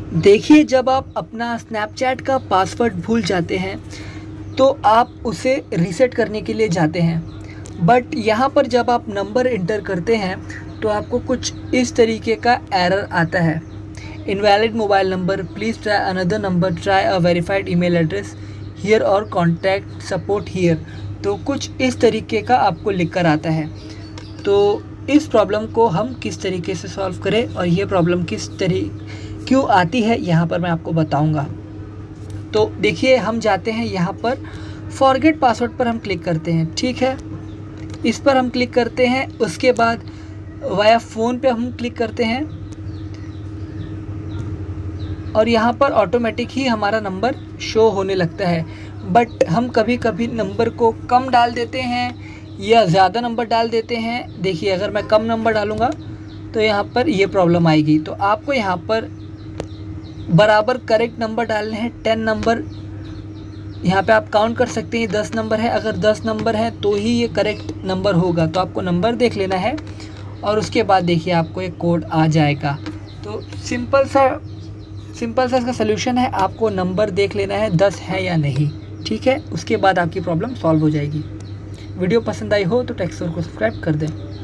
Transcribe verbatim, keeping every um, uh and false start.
देखिए, जब आप अपना स्नैपचैट का पासवर्ड भूल जाते हैं तो आप उसे रीसेट करने के लिए जाते हैं, बट यहाँ पर जब आप नंबर इंटर करते हैं तो आपको कुछ इस तरीके का एरर आता है। Invalid mobile number, please try another number, try a verified email address here और कॉन्टैक्ट सपोर्ट हियर। तो कुछ इस तरीके का आपको लिख कर आता है। तो इस प्रॉब्लम को हम किस तरीके से सॉल्व करें और ये प्रॉब्लम किस तरीके क्यों आती है यहाँ पर मैं आपको बताऊँगा। तो देखिए, हम जाते हैं यहाँ पर फॉरगेट पासवर्ड पर हम क्लिक करते हैं, ठीक है। इस पर हम क्लिक करते हैं, उसके बाद वाया फ़ोन पे हम क्लिक करते हैं और यहाँ पर ऑटोमेटिक ही हमारा नंबर शो होने लगता है। बट हम कभी कभी नंबर को कम डाल देते हैं या ज़्यादा नंबर डाल देते हैं। देखिए, अगर मैं कम नंबर डालूँगा तो यहाँ पर ये प्रॉब्लम आएगी। तो आपको यहाँ पर बराबर करेक्ट नंबर डालने हैं। टेन नंबर यहाँ पे आप काउंट कर सकते हैं, दस नंबर है, अगर दस नंबर है तो ही ये करेक्ट नंबर होगा। तो आपको नंबर देख लेना है और उसके बाद देखिए आपको एक कोड आ जाएगा। तो सिंपल सा सिंपल सा इसका सलूशन है, आपको नंबर देख लेना है दस है या नहीं, ठीक है। उसके बाद आपकी प्रॉब्लम सॉल्व हो जाएगी। वीडियो पसंद आई हो तो टेक्सोर को सब्सक्राइब कर दें।